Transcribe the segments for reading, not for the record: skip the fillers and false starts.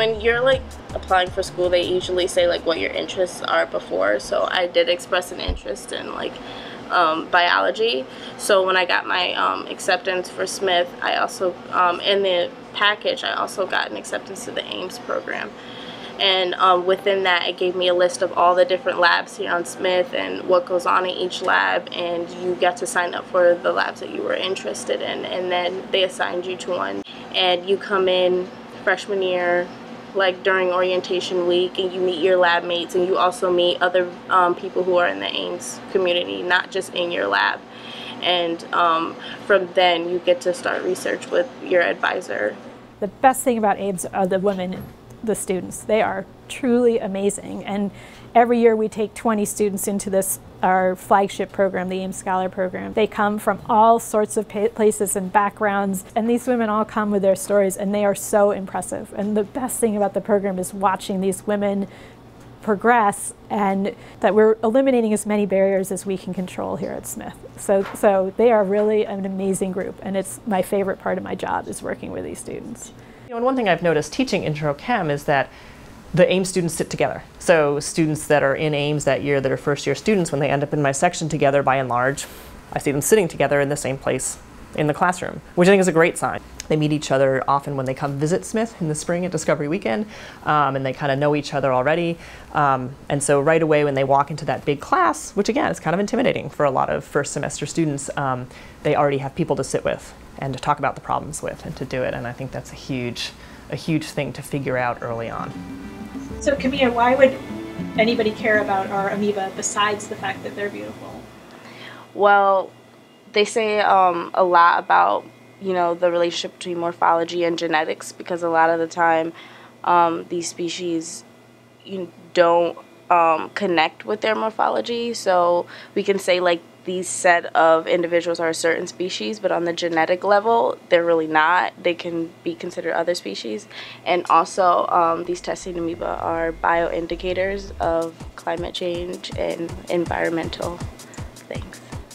when you're like applying for school, they usually say like what your interests are before. So I did express an interest in like biology. So when I got my acceptance for Smith, I also in the package I also got an acceptance to the AEMES program. And within that, it gave me a list of all the different labs here on Smith and what goes on in each lab, and you got to sign up for the labs that you were interested in, and then they assigned you to one. And you come in freshman year, like during orientation week, and you meet your lab mates, and you also meet other people who are in the AEMES community, not just in your lab. And from then, you get to start research with your advisor. The best thing about AEMES are the women, the students. They are truly amazing, and every year we take 20 students into this, our flagship program, the AEMES Scholar Program. They come from all sorts of places and backgrounds, and these women all come with their stories, and they are so impressive. And the best thing about the program is watching these women progress, and that we're eliminating as many barriers as we can control here at Smith. So they are really an amazing group, and it's my favorite part of my job is working with these students. And one thing I've noticed teaching Intro Chem is that the AEMES students sit together. So students that are in AEMES that year that are first year students, when they end up in my section together, by and large, I see them sitting together in the same place in the classroom, which I think is a great sign. They meet each other often when they come visit Smith in the spring at Discovery Weekend, and they kind of know each other already. And so right away when they walk into that big class, which again is kind of intimidating for a lot of first semester students, they already have people to sit with and to talk about the problems with and to do it. And I think that's a huge thing to figure out early on. So Cameah, why would anybody care about our amoeba besides the fact that they're beautiful? Well, they say a lot about, you know, the relationship between morphology and genetics, because a lot of the time these species don't connect with their morphology. So we can say like these set of individuals are a certain species, but on the genetic level, they're really not. They can be considered other species. And also, these testing amoeba are bioindicators of climate change and environmental things.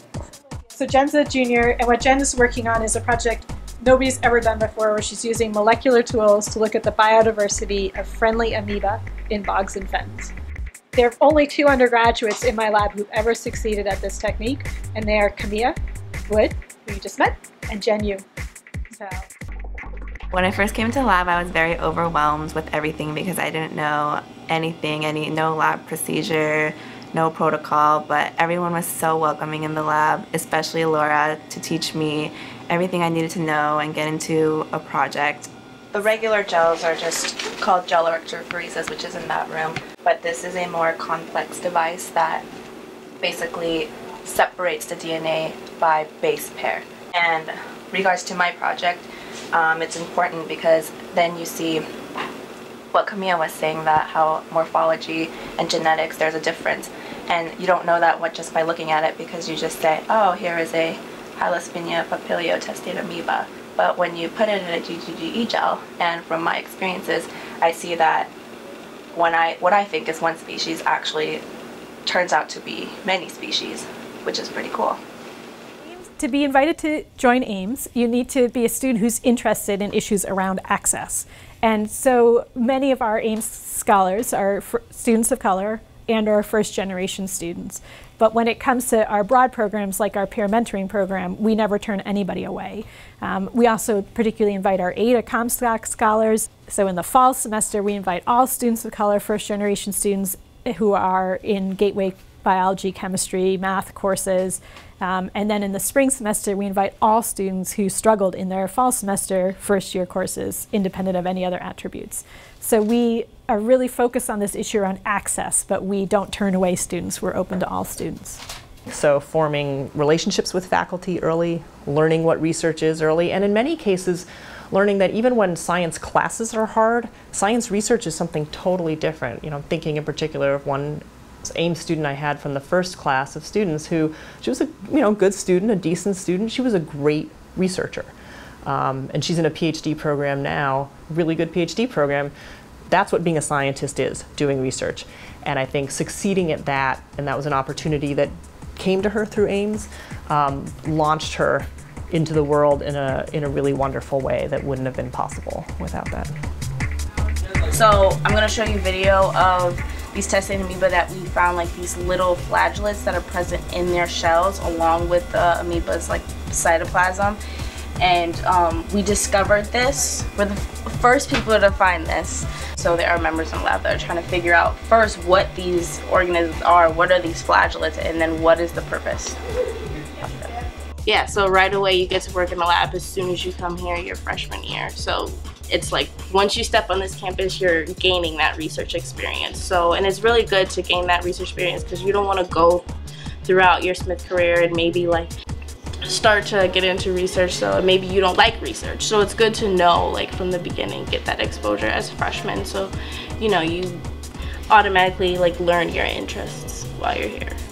So Jen's a junior, and what Jen is working on is a project nobody's ever done before, where she's using molecular tools to look at the biodiversity of friendly amoeba in bogs and fens. There are only 2 undergraduates in my lab who've ever succeeded at this technique, and they are Cameah Wood, who you just met, and Jen Yu. So. When I first came to the lab, I was very overwhelmed with everything because I didn't know anything, no lab procedure, no protocol, but everyone was so welcoming in the lab, especially Laura, to teach me everything I needed to know and get into a project. The regular gels are just called gel electrophoresis, which is in that room, but this is a more complex device that basically separates the DNA by base pair. And regards to my project, it's important because then you see what Cameah was saying, that how morphology and genetics, there's a difference. And you don't know that just by looking at it, because you just say, oh, here is a Hylospinia papilio-testate amoeba. But when you put it in a GGGE gel, and from my experiences, I see that what I think is one species actually turns out to be many species, which is pretty cool. To be invited to join AEMES, you need to be a student who's interested in issues around access. And so many of our AEMES scholars are students of color and our first generation students. But when it comes to our broad programs like our peer mentoring program, we never turn anybody away. We also particularly invite our ADA Comstock scholars. So in the fall semester, we invite all students of color, first generation students who are in gateway biology, chemistry, math courses. And then in the spring semester, we invite all students who struggled in their fall semester first year courses, independent of any other attributes. So we are really focused on this issue around access, but we don't turn away students. We're open to all students. So forming relationships with faculty early, learning what research is early, and in many cases, learning that even when science classes are hard, science research is something totally different. You know, I'm thinking in particular of one AEMES student I had from the first class of students who, she was a good student, a decent student. She was a great researcher. And she's in a PhD program now, really good PhD program. That's what being a scientist is, doing research. And I think succeeding at that, and that was an opportunity that came to her through AEMES, launched her into the world in a really wonderful way that wouldn't have been possible without that. So I'm going to show you a video of these testing amoeba that we found, like these little flagellates that are present in their shells along with the amoeba's like cytoplasm. And we discovered this. We're the first people to find this. So there are members in the lab that are trying to figure out first what these organisms are, what are these flagellates, and then what is the purpose of them. Yeah, so right away you get to work in the lab as soon as you come here your freshman year. So it's like once you step on this campus, you're gaining that research experience. So, and it's really good to gain that research experience because you don't want to go throughout your Smith career and maybe like start to get into research, so maybe you don't like research. So it's good to know like from the beginning, get that exposure as a freshman, so you know you automatically like learn your interests while you're here.